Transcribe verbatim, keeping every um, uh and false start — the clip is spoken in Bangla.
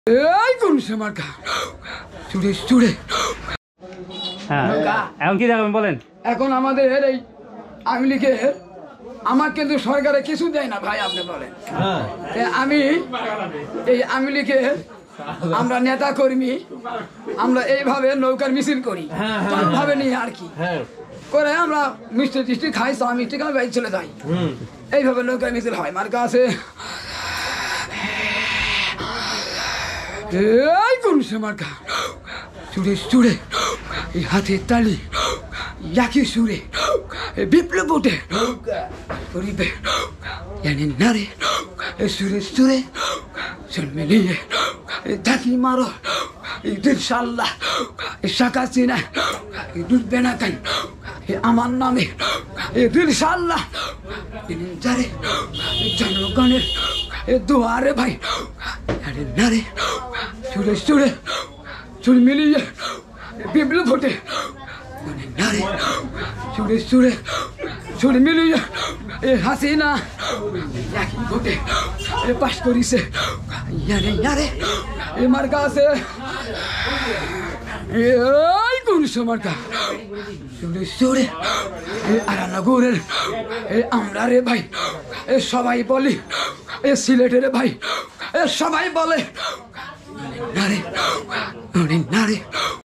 এই কোন সময় চুড়ে চুড়ে হ্যাঁ এখন কি দেখাবেন বলেন। এখন আমাদের এই আওয়ামী লীগের আমার কিন্তু সরকারে কিছু দেয় না ভাই, আপনি বলেন। আমি এই আওয়ামী লীগের আমরা নেতা কর্মী, আমরা এইভাবে নৌকার মিছিল করি ভাবে নিয়ে আর কি করে আমরা মিষ্টি টিষ্টি খাই, চা মিষ্টি খাই, বাইক চলে যাই, এইভাবে নৌকার মিছিল হয়। মার্কা আছে এই কোন মার্কা চুড়ে চুড়ে এই হাতের তালি একই সুরে বিপ্লব ওঠে করিবে জানি না রে সুরে সুরে সুর মিলিয়ে ঝাঁকি মারো ইনশাল্লাহ শাখা চিনা ডুববে না কেন আমার নামে ইনশাল্লাহ যারে জনগণের দুয়ারে ভাই আরে না রে সুরে সুরে সুর মিলিয়ে বিপ্লব ওঠে না রে সুরে সুরে সুর মিলিয়ে এ হাসিনা একই ভোটে পাশ করিছে ইয়ারে ইয়ারে এ মার্কা আছে এই কোন মার্কা সুরে সুরে এ আরানগরের এ আমরা রে ভাই এ সবাই বলি এ সিলেটের ভাই এ সবাই বলে না রে না রে